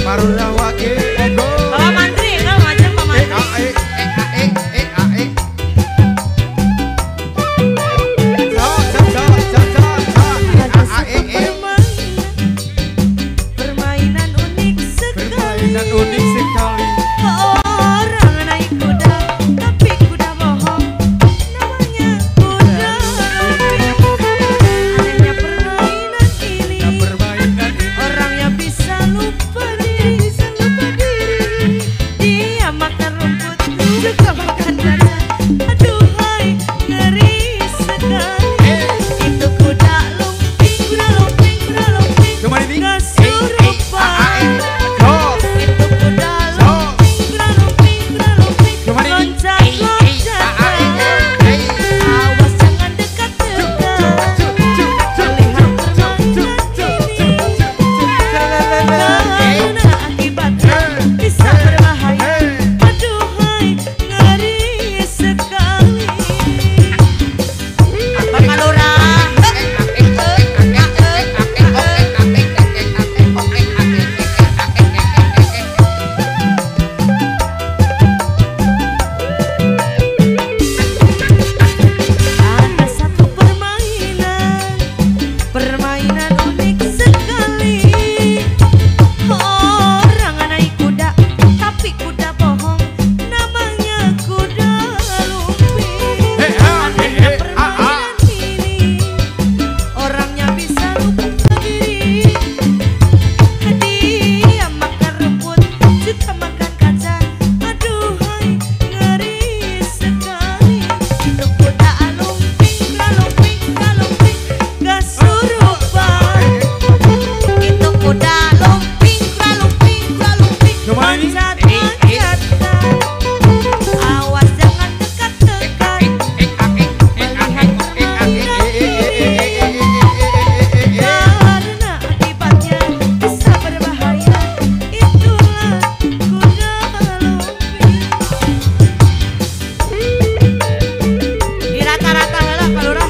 Marunda wage monggo. Bapak Mantri, enggak ngajak Pak Mantri. Permainan unik sekali. Orang naik kuda, tapi kuda bohong. Namanya kuda lumping. Anehnya permainan ini, orangnya bisa lupa diri. Dia makan rumput, juga makan gajah. Aduhai, ngeri sekali. Itu kuda lumping, kuda lumping, kuda lumping. Gak serupa. Itu kuda lumping, kuda lumping, kuda lumping. Loncat-loncat. Awas jangan dekat-dekat. Lihat permainan ini, karena akibatnya bisa berbahaya. Aduhai, ngeri sekali. Bapak Lurah. Ada satu permainan unik sekali. Orang naik kuda, tapi kuda bohong. Namanya kuda lumping. Anehnya permainan ini, orangnya bisa lupa diri. Dia makan rumput, juga makan kaca. Aduhai, ngeri sekali. Itu kuda lumping, kuda lumping, kuda lumping. Gak serupa. Itu kuda lumping, kuda lumping, kuda lumping. Loncat-loncat. Awas jangan dekat-dekat. Melihat permainan ini, karena akibatnya bisa berbahaya. Itulah kuda lumping. Di rata-rata heula Pak Lurah.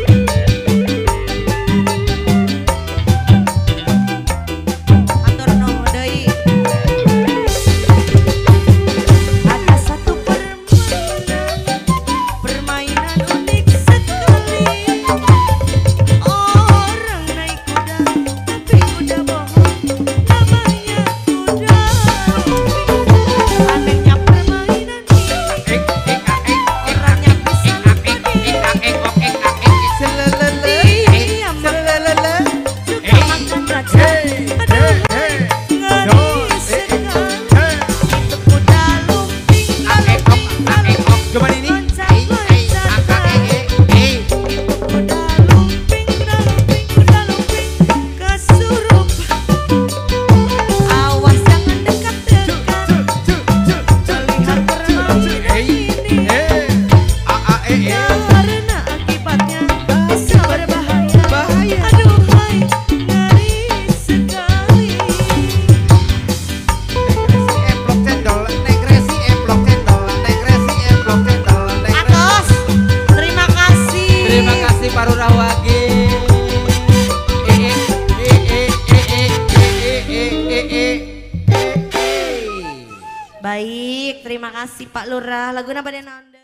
Atur nuhun deui. Ada satu permainan unik sekali. Orang naik kuda, tapi kuda bohong. Namanya kuda lumping. Anehnya permainan ini, orangnya bisa lupa diri. Dia makan, juga makan kaca. Aduhai, ngeri sekali. Itu kuda lumping, kuda lumping, kuda lumping. Loncat-loncat. Itu kuda lumping, kuda lumping, kuda lumping. Kesurupan. Awas jangan dekat-dekat. Melihat permainan ini, karena akibatnya bisa berbahaya. Aduhai, ngeri sekali. Atos, terima kasih. Terima kasih Marunda wage. Baik, terima kasih Pak Lurah. Laguna pada naon deui?